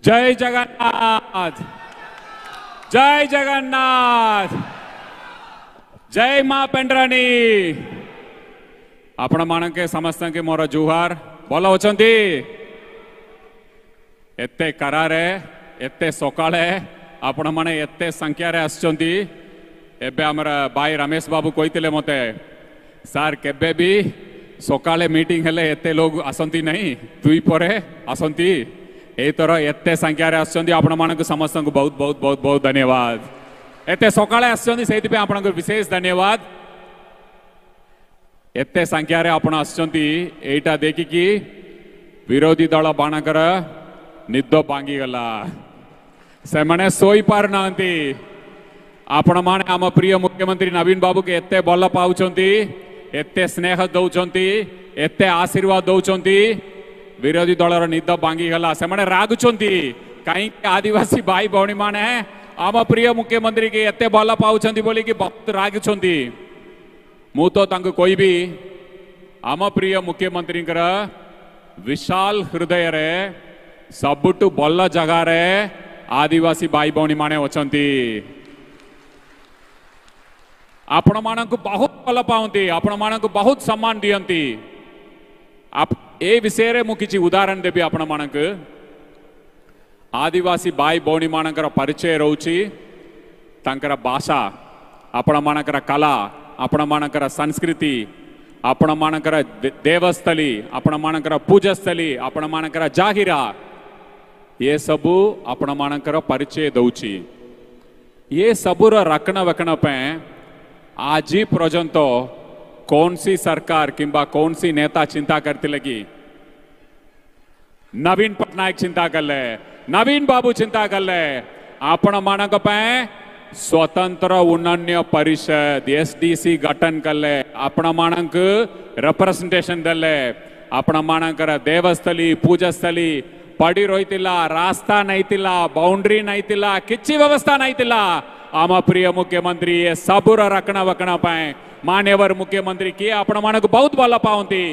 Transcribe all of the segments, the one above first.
जय जगन्नाथ, जय जगन्नाथ, जय मां पेंड्रानी। आपण मानके समस्त के मोर जुहार भल अछंती। एते करारे एते सकाळे आपण माने एते संख्या रे आछंती। एबे हमर भाई रमेश बाबू कहितले मते सार केबे भी सकाळे मीटिंग हेले एते लोग आसंती नहीं, दुई परे आसंती। ए तरह एते संख्या रे आछंती। आपण मानक समस्त को बहुत बहुत बहुत बहुत धन्यवाद। एते सकाळे आछंती सेति पे आपण को विशेष धन्यवाद। एते संख्या रे आपण आछंती एटा देखि कि विरोधी दल बाणकर निद भांगी गला, से माने सोई पार नांती। आपण माने आम प्रिय मुख्यमंत्री नवीन बाबू के एते भल पाउछंती, एते स्नेह दउछंती, एते आशीर्वाद दउछंती। विरोधी दलर निद भांगी गला, से माने रागुछंती कहीं आदिवासी भाई भौणी माने आम प्रिय मुख्यमंत्री के एते भल पाउछंती बोली कि बहुत रागुछंती। मु तो तांको कहबी आम प्रिय मुख्यमंत्री विशाल हृदय रे सबुठु भल जगह रे आदिवासी भाई भौणी माने अछंती। आपण मानक बहुत भल पाउंती, आपण मानक बहुत सम्मान दियंती। आप ए विषय रे मु किछि उदाहरण देबी। आपण मानक आदिवासी भाई भौणी मानकर परिचय रहउछि तांकर भाषा, आपण मानकर कला, आपण मानकर संस्कृति, आपण मानकर देवस्थली, आपण मानकर पूजस्थली, आपण मानकर जाहिरा, ये सबू आपण मानकर परिचय दउछि। ये सबूर रखण वखण पे आज पर्यंत कौन सी सरकार किंबा कौन सी नेता चिंता करती लगी? नवीन पटनायक चिंता कर ले, नवीन बाबू चिंता कर ले। आपण मानक पे स्वतंत्र उन्नयन परिषद एसडीसी गठन कर ले, आपण मानक रिप्रेजेंटेशन दले, आपण मानकर देवस्थली पूजस्थली पड़ी रही रास्ता नहीं थिला, बाउंड्री नहीं थिला, किसी व्यवस्था नहीं थिला। आम प्रिय मुख्यमंत्री ये सबूर रखण वखण पाए मान्यवर मुख्यमंत्री किए आपण मानक बहुत भल पाउंती।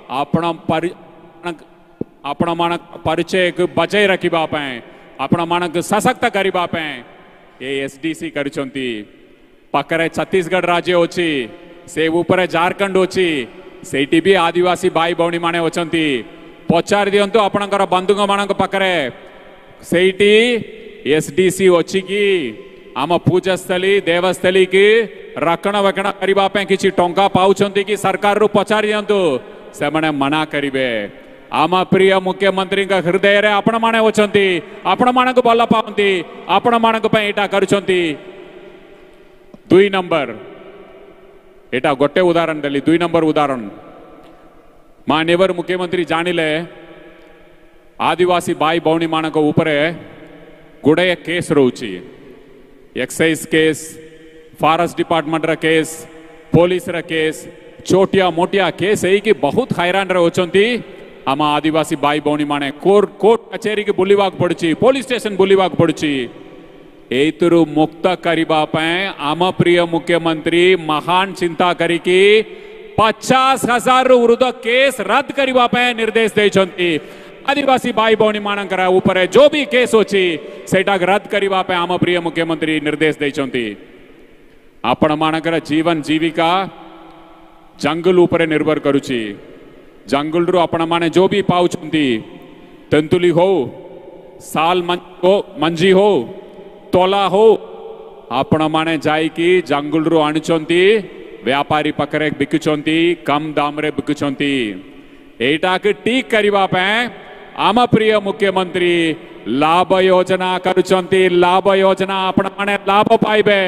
आपण मानक परिचय बचाई रखिबा पाए, आपण मानक सशक्त करिबा पाए ये एसडीसी करिसंती। पाखरे छत्तीसगढ़ राज्य होची, से ऊपर झारखंड होची, सेठी भी आदिवासी भाई भौणी माने अछंती। पचार दियंतु आपणकर बंधुक मानक पाखरे सेठी एसडीसी होची कि आम पूजस्थली देवस्थली की रखण वखण करिबा पे किछि टंका पाउछंती कि सरकार रु पचार दियंतु, से माने मना करिवे। आम प्रिय मुख्यमंत्री का हृदय रे आपण माने अछंती, आपण मानक भल पाउंती, आपण मानक पे एटा करूछंती। दुई नंबर एटा गोटे उदाहरण देली। दुई नंबर उदाहरण मान्यवर मुख्यमंत्री जानिले आदिवासी भाई भौणी मानक ऊपर गुड़े केस रोची, एक्साइज केस, फॉरेस्ट डिपार्टमेंट रा केस, पुलिस रा केस, छोटिया मोटिया केस है कि बहुत हैरान रहोचंती। आम आदिवासी भाई भौणी माने कोर्ट कचेरी के बुलिवाक पड़ची, पुलिस स्टेशन बुलिवाक पड़ची। एतरु मुक्त करिबा पे आम प्रिय मुख्यमंत्री महान चिंता करिकी 50,000 उर्ध केस रद्द करिबा पे निर्देश देछंती। आदिवासी भाई भौणी मानकर ऊपर जो भी केस होची सेटा रद्द करिबा पे आम प्रिय मुख्यमंत्री निर्देश देछंती। आपण मानकर जीवन जीविका जंगल ऊपर निर्भर करुची। जंगल रु आपण माने जो भी पाउछंती, तेंतुली हो, साल मंजी हो, तोला हो, आपण माने जाइकी जंगल रु आणुचंती, व्यापारी पकरे बिकुचंती, कम दाम रे बिकुचंती। एटा के ठीक करिबा पे आम प्रिय मुख्यमंत्री लाभ योजना करुचंती। लाभ योजना आपण माने लाभ पाइबे।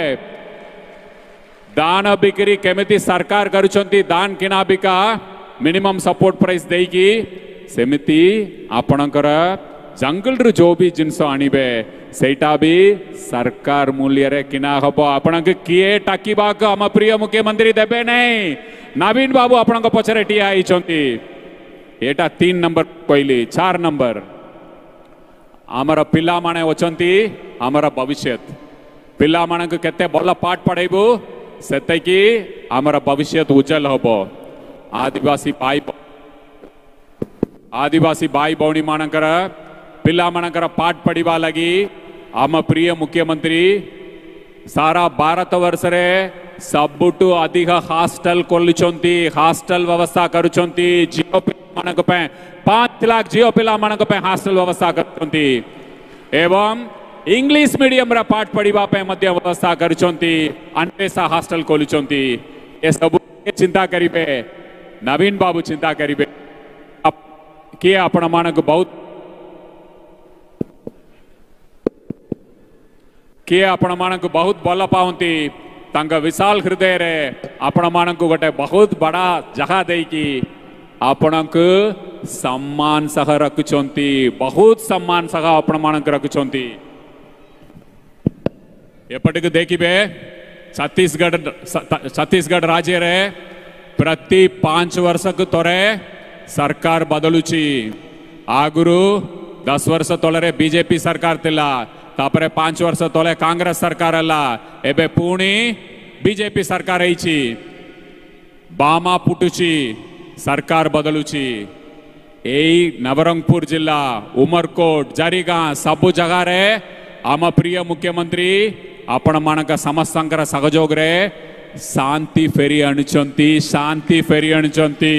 दान बिक्री केमिति सरकार करुचंती, दान किना बिका मिनिमम सपोर्ट प्राइस देगी, सेमिति आपणकर जंगल रु जो भी जिनस आनिबे सेटा भी सरकार मूल्य रे किना हबो। आपणक किए टाकीबाक आम प्रिय मुख्यमंत्री देबे नहीं। नवीन बाबू आपणक पछरे ठिया आइचंती। एटा 3 नंबर कहली। 4 नंबर आमर पिला माने अछंती, आमर भविष्य पिला मानक केते भल पाठ पढ़ेबू सेते कि आमर भविष्य उज्जवल हबो। आदिवासी भाई भौणी मानकर पिला मनकर पाठ पढ़ा लगी आम प्रिय मुख्यमंत्री सारा भारत वर्ष रे सबुटु अधिक हॉस्टल खोलुचंती हॉस्टल व्यवस्था करुचंती जियो पिला मनक पे 5 लाख जियो पिला मनक पे हॉस्टल व्यवस्था करुचंती एवं इंग्लिश मीडियम रा पाठ पढ़ा पे मध्य व्यवस्था करुचंती अन्वेषा हॉस्टल खोलुचंती ए सब चिंता करिबे नवीन बाबू चिंता करिबे किए आपण मानक बहुत किए आपण मानक बहुत भल पाउंती तांग विशाल हृदय रे आपण मानक गोटे बहुत बड़ा जगह देकी आपणक सम्मान सह रखुचंती बहुत सम्मान सह आपण मानक रखुचंती एपटक देखिबे छत्तीसगढ़ राज्य रे प्रति 5 वर्षक तोरे सरकार बदलुची आगुरु 10 वर्ष तोले बीजेपी सरकार थिला तापरे 5 वर्ष तोले कांग्रेस सरकार हला एबे पुणी बीजेपी सरकार रही बामा पुटुची सरकार बदलुची एई नवरंगपुर जिला उमरकोट जरीगां सबु जगह रे आम प्रिय मुख्यमंत्री आपण मानक समस्तंकर सहयोग रे शांति फेरी आणुचंती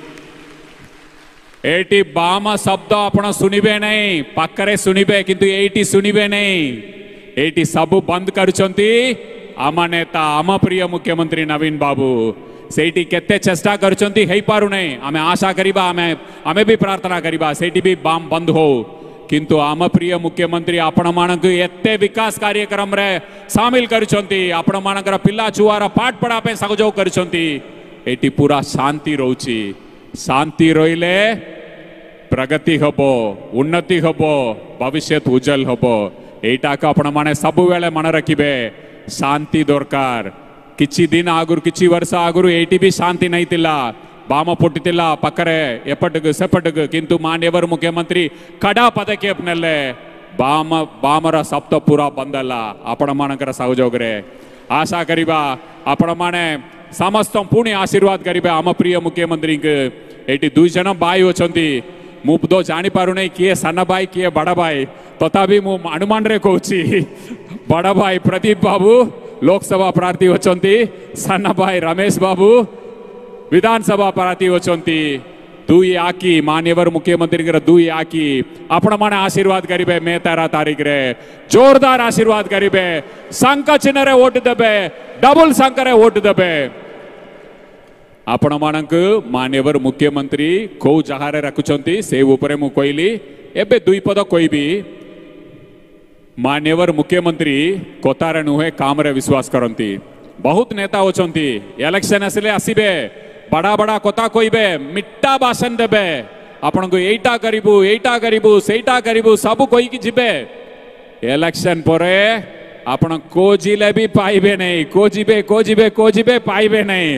एटी बाम शब्द आपण सुनिबे नहीं पाकरे सुनिबे किंतु एटी सुनिबे नहीं एटी सब बंद करुचंती आम नेता आम प्रिय मुख्यमंत्री नवीन बाबू सेठी केते चेष्टा करुचंती हेई पारु नहीं आमे आशा करिबा आमे भी प्रार्थना करिबा सेठी भी बाम बंद हो किंतु आम प्रिय मुख्यमंत्री आपण मानक एते विकास कार्यक्रम रे शामिल करुचंती आपण मानकर पिला छुआर पाठ पढ़ा पे सहयोग करुचंती एटी पूरा शांति रहउची शांति रहिले प्रगति हबो उन्नति हबो भविष्य उज्जवल हबो एटा का आपण माने सब बेले मन रखिबे शांति दरकार किछि दिन आगुर किछि वर्ष आगुर एटी भी शांति नहीं थिला बाम पुट्टितिला पकरे एपटक सेपटक किंतु मान्यवर मुख्यमंत्री कड़ा पदक्षेप नेले बामर सप्त पूरा बंदला आपण मानकर सहयोग रे आशा करिबा आपण माने समस्त पुणी आशीर्वाद करिबे आम प्रिय मुख्यमंत्री के एटी 2 जन भाई अछंती मु तो जानी पारु नहीं किए सान भाई किए बड़ा भाई तथापि मु अनुमान रे कहूची बड़ा भाई प्रदीप बाबू लोकसभा प्रार्थी अछंती सान भाई रमेश बाबू विधानसभा प्रार्थी अछंती दुई आकी मान्यवर मुख्यमंत्री दुई आकी आपण माने आशीर्वाद करिबे मे 13 तारीख रे जोरदार आशीर्वाद करिबे शंख चिन्ह रे वोट देबे डबल शंख रे वोट देबे आपण मानक मान्यवर मुख्यमंत्री को जगह रे रखुचंती से ऊपर मु कहली एबे दुई पद कहबी मान्यवर मुख्यमंत्री कोतारे नुहे काम रे विश्वास करंती बहुत नेता होचंती इलेक्शन आसिले आसीबे बड़ा बड़ा कथा कहबे मिट्टा भाषण देबे आपण को एटा करिबू सेटा करिबू सब कहि कि जिबे इलेक्शन परे आपण को जिले भी पाइबे नहीं को जिबे पाइबे नहीं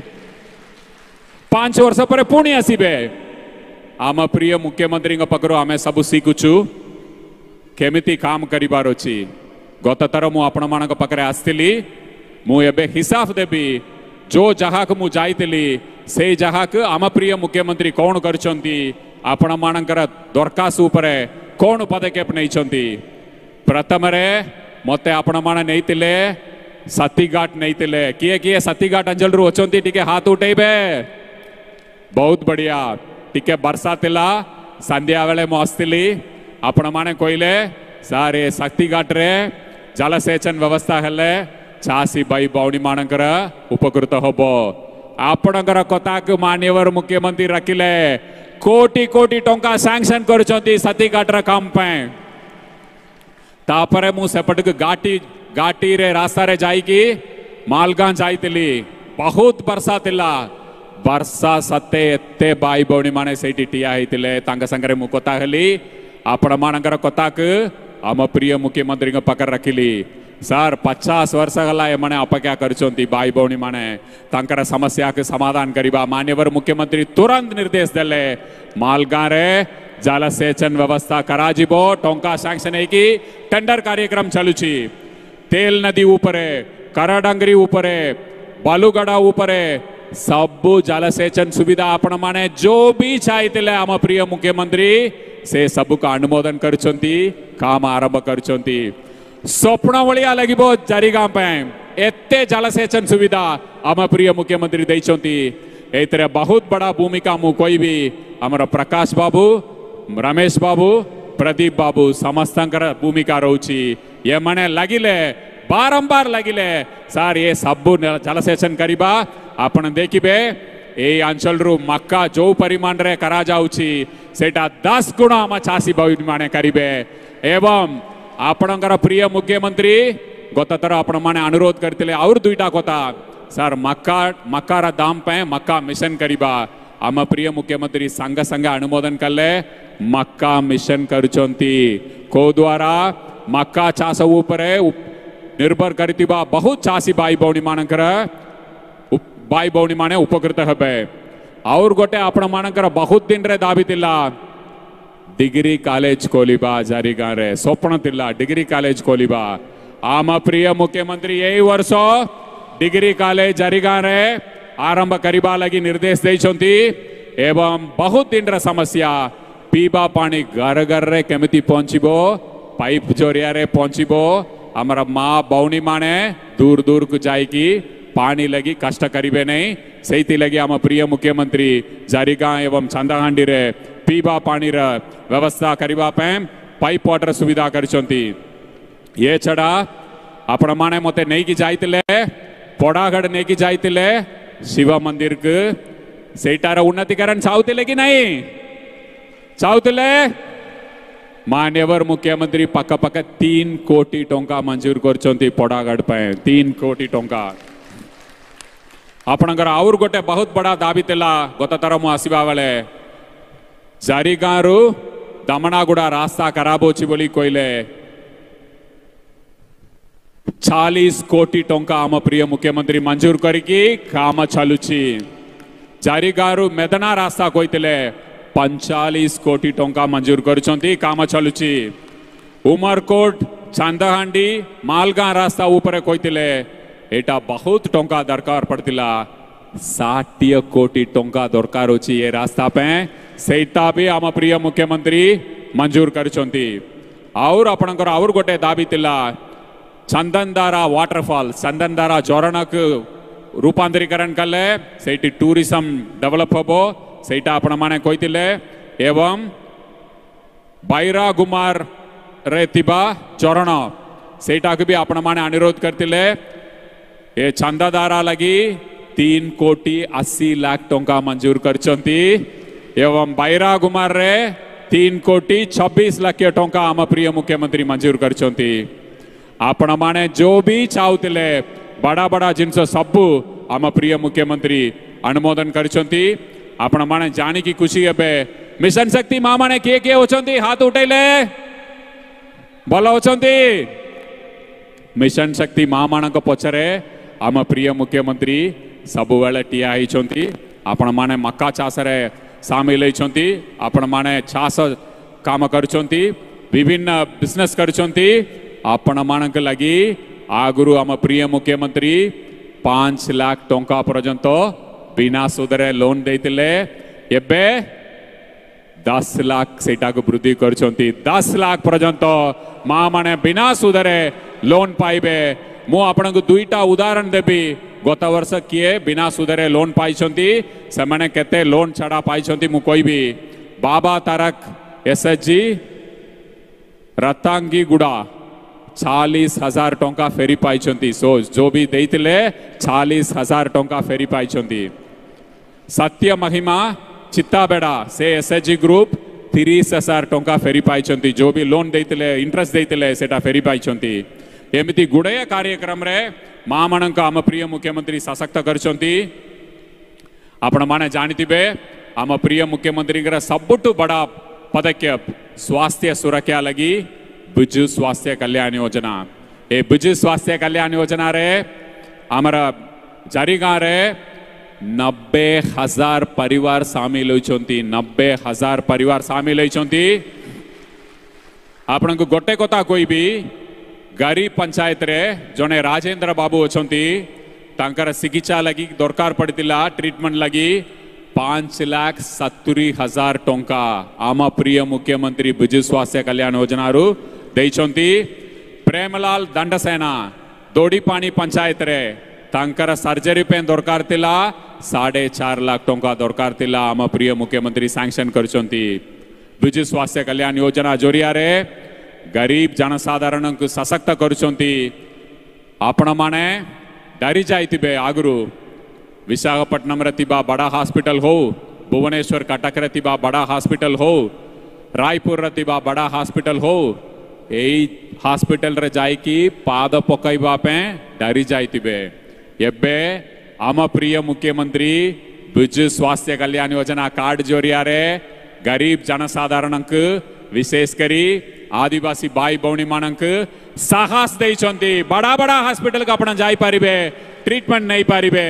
5 वर्ष पर पुणी आसीबे आम प्रिय मुख्यमंत्री पाखर आम सब शिखुचु केमिति काम करिबार अछि गत थर मु आपण मानक पाखरे आस्तिली मु एबे हिसाब देबी जो जहाँ को मु जाइतिली से जहाँ को आम प्रिय मुख्यमंत्री कौन करचंती आपण मानकर दरखास्त उपरे कौन पदक्षेप नैचंती प्रथम रे मते आपण माने नैतिले सतीघाट नैतिले किए सतीघाट अंचल रु अछंती टिके हाथ उठेबे बहुत बढ़िया टिके बरसा तिला संध्या बेले मु आस्तिली आपण माने कहले सर ए सतीघाट रे जलसेचन व्यवस्था हेले चासी भाई बाउनी मानकर उपकृत हबो आपणकर कथा को मान्यवर मुख्यमंत्री रखिले कोटी कोटी टंका सैंक्शन करचंती सतीघाट रा काम पे तापरे मु सेपटक गाटी रे रास्ता रे जाईकी मालगां जाइतिली बहुत बरसा तिला वर्षा सते एते भाई भौणी माने सेठी टिया हेतिले तांग संगरे मु कथा हेली आपण मानकर कथा को आम प्रिय मुख्यमंत्री पाकर रखिली सर 50 वर्ष गला एमने अपेक्षा करचंती भाई भौणी माने तांकर समस्या के समाधान करिबा मान्यवर मुख्यमंत्री तुरंत निर्देश देले मालगां रे जलसेचन व्यवस्था कराजिबो टंका सैंक्शन हेकी टेंडर कार्यक्रम चलुची तेल नदी ऊपरे कराडंगरी ऊपरे बालुगड़ा ऊपरे सबु जलसेचन सुविधा आपण माने जो भी चाहिए आम प्रिय मुख्यमंत्री से सबु का अनुमोदन करछंती काम आरंभ करछंती स्वप्न भलिया लगिबो जारीगां पे एते जलसेचन सुविधा आम प्रिय मुख्यमंत्री दैछंती एतरे बहुत बड़ा भूमिका मु कोई भी हमर प्रकाश बाबू रमेश बाबू प्रदीप बाबू समस्तंकर भूमिका रोची ये मने लगिले बारंबार लगिले सार ये सबु जलसेचन करिबा आपण देखिबे ए अंचल रु मक्का जो परिमाण रे करा जाउची सेटा 10 गुण हम चासी भाई माने करिबे एवं आपणकर प्रिय मुख्यमंत्री गत थर आपण माने अनुरोध करथिले और दुईटा कथा सर मक्कार दाम पे मक्का मिशन करिबा आम प्रिय मुख्यमंत्री संग संग अनुमोदन कले मक्का मिशन करुचंती को द्वारा मक्का चाष उपरे निर्भर करथिबा बहुत चासी भाई भौणी मानकर भाई भौणी माने उपकृत हेबे और गोटे आपण मानकर बहुत दिन रे दाबी तिला डिग्री कॉलेज खोलिबा जारीगां रे स्वप्न तिला डिग्री कॉलेज खोलिबा आम प्रिय मुख्यमंत्री यही वर्ष डिग्री कॉलेज जारीगां रे आरंभ करिबा लगी निर्देश दैछंती एवं बहुत दिन रे समस्या पीबा पानी घर घर रे केमिति पहुंचीबो पाइप जोरिया रे पहुंचीबो हमारा माँ बौनी माने दूर दूर को जाएगी पानी लगी कष्ट करिबे नहीं सही लगी आम प्रिय मुख्यमंत्री जारीगां एवं चंदाहांडी रे पीबा पानी रे व्यवस्था करिबा पे पाइप वाटर सुविधा करछंती ये छड़ा आपण माने मते नहीं की जाइतिले पड़ागढ़ नहीं की जाइतिले शिव मंदिर के सेटार उन्नतीकरण चाहूतिले कि नहीं चाहूतिले मान्यवर मुख्यमंत्री पक्का पक्का 3 कोटी टंका मंजूर करछंती पड़ागढ़ पे 3 कोटी टंका आपणकर और गोटे बहुत बड़ा दाबी तिला गत थर मु आसीबा बेले जारीगां रु दमनागुड़ा रास्ता खराब होची बोली कहले 40 कोटी टंका आम प्रिय मुख्यमंत्री मंजूर करिकी काम चलुची जारीगां रु मेदना रास्ता कहते 45 कोटी टंका मंजूर करछंती काम चलुची उमरकोट चांदाहांडी मालगां रास्ता ऊपर कहते एटा बहुत टंका दरकार पड़तिला 60 कोटी टंका दरकार होची ये रास्ता पे सेटा भी आम प्रिय मुख्यमंत्री मंजूर करछंती और आपणकर और गोटे दाबी तिला चंदनदारा वाटरफॉल चंदनदारा झरणक रूपांतरीकरण कले सेठी टूरिज्म डेवलप हबो सेटा आपण माने कहतिले एवं बैरा गुमार रे तिबा चरण सेटा के भी आपण माने अनुरोध करतिले ए चंदादारा लगी 3 कोटी 80 लाख टंका मंजूर करछंती एवं बैरा गुमार रे 3 कोटी 26 लाख टंका आम प्रिय मुख्यमंत्री मंजूर करछंती आपण माने जो भी चाहूतिले बड़ा बड़ा जिनस सबु आम प्रिय मुख्यमंत्री अनुमोदन करछंती आपण माने जानी की खुशी हेबे मिशन शक्ति मां माने के होचंती हाथ उठैले भलो होचंती मिशन शक्ति मां मानक पछरे आम प्रिय मुख्यमंत्री सबु बेले टिया होइछंती आपण माने मक्का चाष रे शामिल होइछंती आपण माने चाष काम करछंती विभिन्न बिजनेस करछंती आपण मानक लगी आगुरु आम प्रिय मुख्यमंत्री 5 लाख टंका पर्यंत बिना सुधरे लोन देतिले एबे 10 लाख सेटा को वृद्धि करछंती 10 लाख पर्यंत मां माने बिना सुधरे लोन पाइबे मु आपन को दुईटा उदाहरण देबी गत वर्ष किए बिना सुधरे लोन पाइछंती से माने केते लोन छड़ा पाइछंती मु कहबी बाबा तारक एसएचजी रतांगी गुड़ा 40,000 टंका फेरी पाइछंती सो जो भी देइतिले 40,000 टंका फेरी पाइछंती सत्य महिमा चित्ताबेड़ा से एसएचजी ग्रुप 30,000 टंका फेरी पाइछंती जो भी लोन देइतिले इंटरेस्ट देइतिले सेटा फेरी पाइछंती एमिति गुड़े कार्यक्रम रे मां मानक आम प्रिय मुख्यमंत्री सशक्त करछंती आपण माने जानिथिबे आम प्रिय मुख्यमंत्री सबुठु बड़ा पदक्षेप स्वास्थ्य सुरक्षा लगी बिजु स्वास्थ्य कल्याण योजना ए बिजु स्वास्थ्य कल्याण योजना रे आमर जारीगां रे 90,000 परिवार शामिल होइछंती 90,000 परिवार शामिल होइछंती आपन को गोटे कथा कोई भी गरीब पंचायत रे जने राजेंद्र बाबू अछंती तांकर चिकित्सा लगी दरकार पड़ता ट्रीटमेंट लगी 5,70,000 टंका आम प्रिय मुख्यमंत्री विजु स्वास्थ्य कल्याण योजना देइछंती। प्रेमलाल दंडसेना दोडीपानी पंचायत रे तांकर सर्जरी पे दरकार थिला 4.5 लाख टंका दरकार थिला आम प्रिय मुख्यमंत्री सैंक्शन करछंती। विजु स्वास्थ्य कल्याण योजना जोरिया रे गरीब जनसाधारण को सशक्त करछंती। आपण माने डरी जाइतिबे आगुरु विशाखापट्टनम रे तिबा बड़ा हॉस्पिटल हो, भुवनेश्वर कटक रे तिबा बड़ा हॉस्पिटल हो, रायपुर रे तिबा बड़ा हॉस्पिटल हो, एई हॉस्पिटल रे जाइकी पाद पकईबा पे डरी जाइतिबे। एबे आम प्रिय मुख्यमंत्री विजु स्वास्थ्य कल्याण योजना कार्ड जोरिया रे गरीब जनसाधारण विशेष करी आदिवासी भाई भौणी मानक साहस देइछंती। बड़ा बड़ा हॉस्पिटल का आपण जाई पारिबे, ट्रीटमेंट नहीं पारिबे।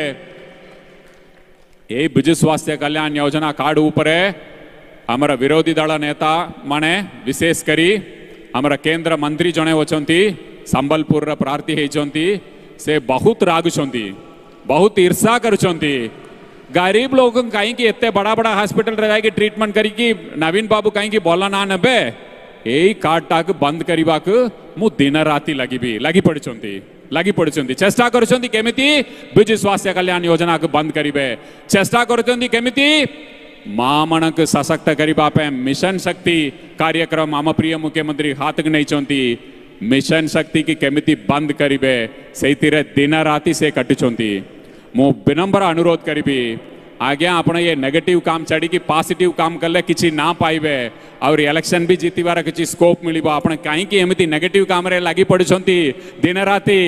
ए विजु स्वास्थ्य कल्याण योजना कार्ड उपरे हमर विरोधी दल नेता माने विशेष करी हमर केंद्र मंत्री जणे होचंती संबलपुर प्रार्थी हेचंती से बहुत रागुछंती, बहुत ईर्षा करुछंती। गरीब लोग कहीं एते बड़ा बड़ा हॉस्पिटल रे जाके ट्रीटमेंट करी कि नवीन बाबू कहीं बोला ना नेबे एई कार्ड टाक बंद करिबाक मु दिन राति लगी पड़छंती चेष्टा करछंती केमिति विजु स्वास्थ्य कल्याण योजना को बंद करिबे। चेष्टा करछंती केमिति मां मनक सशक्त करिबा पे मिशन शक्ति कार्यक्रम आम प्रिय मुख्यमंत्री हाथ नहीं चंती। मिशन शक्ति की केमिति बंद करिबे सेतिरे दिन राति से कटुछंती। मु विनम्र अनुरोध करिबी आज्ञा आपण ये नेगेटिव काम छाड़ी कि पॉजिटिव काम कले किछि ना पाइबे और इलेक्शन भी जीतिबार किछि स्कोप मिलिबो। आपण काहे कि एमिति नेगेटिव काम रे लागि पड़छंती दिन राति।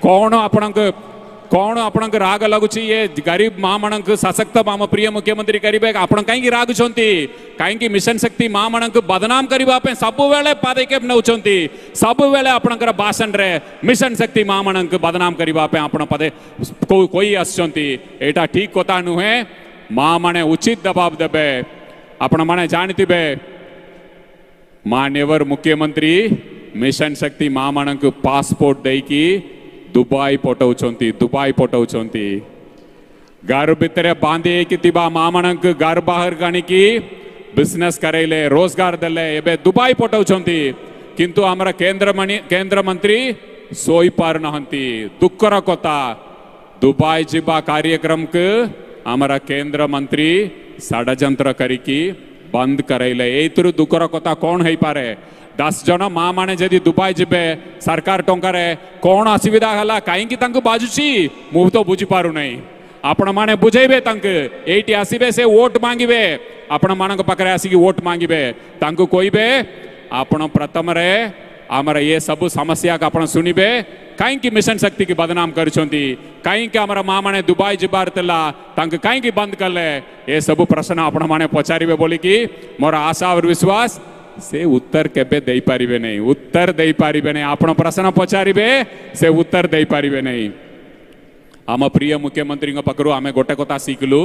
कौन आपनक राग लगुछि ये गरीब मां मनक सशक्त आम प्रिय मुख्यमंत्री करिबे आपण काहे कि रागुछंती। काहे कि मिशन शक्ति मां मनक बदनाम करिबा पे सब बेले पदक्षेप नउछंती। सब बेले आपनकर भाषण रे मिशन शक्ति मां मनक बदनाम करिबा पे आपण पदे कोई आछंती। एटा ठीक कथा नुहे। मां माने उचित दबाव देबे। आपण माने जानथिबे मान्यवर मुख्यमंत्री मिशन शक्ति मां मनक पासपोर्ट देकी दुबई पटौछंती। घर भितर बांधे कि तिबा मां मनक घर बाहर गानी की बिजनेस करेले रोजगार देले एबे दुबई पटौछंती। किंतु हमरा केंद्र मंत्री सोई पार नहंती। दुखर कथा दुबई जिबा कार्यक्रम के हमरा केंद्र मंत्री षडयंत्र करिकी बंद करेले। एतरु दुखर कथा कौन है पारे। 10 जन मां माने जदि दुबई जिबे सरकार टंकारे कौन असुविधा हला काईकि तांको बाजुची मु तो बुझी पारु नहीं। आपण माने बुझेबे तांक एटी आसीबे से वोट मांगिबे। आपण मानक पाखरे आसीकी वोट मांगिबे तांको कोइबे आपण प्रथम रे आमर ये सब समस्या का आपण सुनिबे काईकि मिशन शक्ति की बदनाम करछंती। काईकि आमर मां माने दुबई जिबार तला तांक काईकि बंद करले ये सब प्रश्न आपण माने पचारिबे बोली कि मोर आशा और विश्वास से उत्तर केबे देई पारिबे नहीं। उत्तर देई पारिबे नहीं। आपण प्रश्न पचारिबे से उत्तर देई पारिबे नहीं। आम प्रिय मुख्यमंत्री पाखरु आमे गोटे कथा शिखलु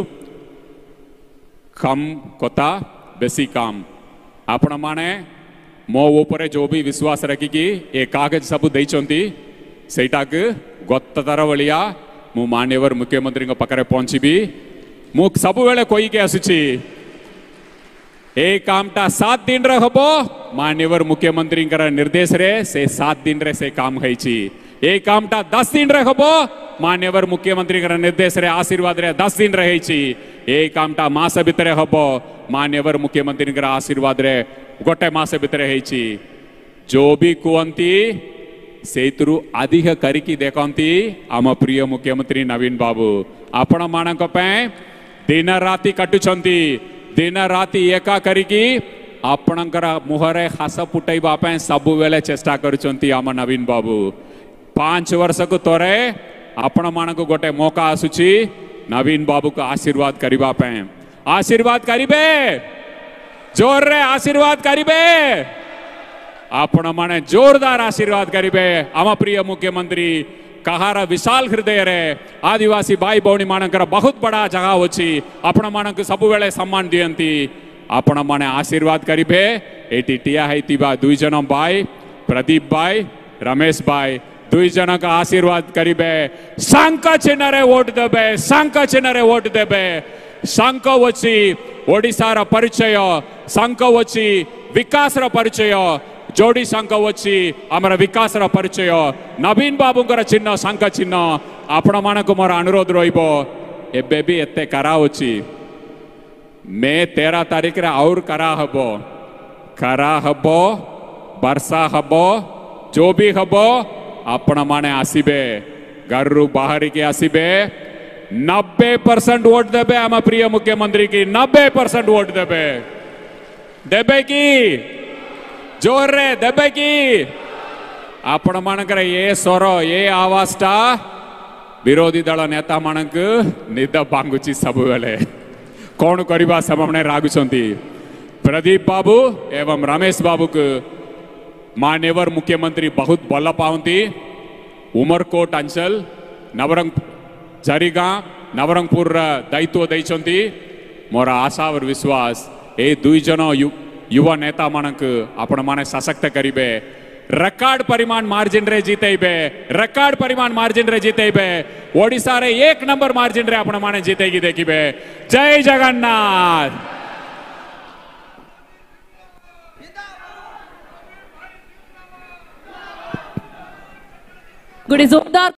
कम कथा बेसी काम। आपण माने मो ऊपर जो भी विश्वास रखिकी ए कागज सब देइचंती सेटाक गततर भलिया मु मान्यवर मुख्यमंत्री पाखरे पहुंचीबी। मु सब बेले कोई के आसुची ए कामटा 7 दिन रे हबो। मान्यवर मुख्यमंत्री निर्देश रे से 7 दिन रे से काम होईची। ए कामटा 10 दिन रे हबो। मान्यवर मुख्यमंत्री निर्देश रे आशीर्वाद रे 10 दिन रे होईची। ए कामटा मास भितर हबो। मान्यवर मुख्यमंत्री आशीर्वाद रे गोटे मास भितर होईची। जो भी कहती सेतरु अधिक करिकी देखंती आम प्रिय मुख्यमंत्री नवीन बाबू। आपण मानक पे दिन राति कटुछंती। दिन राति एका करिकी आपणकर मुहरे हास फुटाइबा पे सब बेले चेष्टा करुछंती आम नवीन बाबू। 5 वर्ष को तोरे आपण मानक गोटे मौका आसुची नवीन बाबू को आशीर्वाद करिबा पे। आशीर्वाद करिबे जोर रे आशीर्वाद करिबे। आपण माने जोरदार आशीर्वाद करिबे। आम प्रिय मुख्यमंत्री कहार विशाल हृदय रे आदिवासी भाई भौणी मानकर बहुत बड़ा जगह होची। आपण मानक सब बेले सम्मान दियंती। आपण माने आशीर्वाद करिबे। एटी टिया हैतिबा 2 जन भाई प्रदीप भाई रमेश भाई दुई जन का आशीर्वाद करिबे शंख चिन्ह रे वोट देबे शंख चिन्ह रे वोट देबे शंख वची ओडिसार परिचय शंख वची विकास र परिचय जोड़ी शंख वची आमर विकास र परिचय नवीन बाबूंकर चिन्ह शंख चिन्ह आपण मानक मोर अनुरोध रहिबो एबे भी एते करा होची मे 13 तारीख रे और करा हबो वर्षा हबो जो भी हबो आपण माने आसीबे घर रु बाहर के आसीबे 90% वोट देबे आम प्रिय मुख्यमंत्री की 90% वोट देबे देबे की जोर रे देबे की आपण मानकर ये स्वर ये आवाजटा विरोधी दल नेता मानक निद बांगुची सब बेले कौन करवा समने रागुचंती प्रदीप बाबू एवं रमेश बाबू को मान्यवर मुख्यमंत्री बहुत भल पाती उमरकोट अंचल नवरंग जरीगां नवरंगपुर दायित्व देइचंती मोर आशा और विश्वास ए दुई जन युवा नेता मानक आपण माने सशक्त करिबे रेकॉर्ड परिमाण मार्जिन रे जीतेबे रेकॉर्ड परिमाण मार्जिन रे जीतेबे ओडिसा रे 1 नंबर मार्जिन रे आपण माने जीतेगी देखिबे जय जगन्नाथ गुडी जोरदार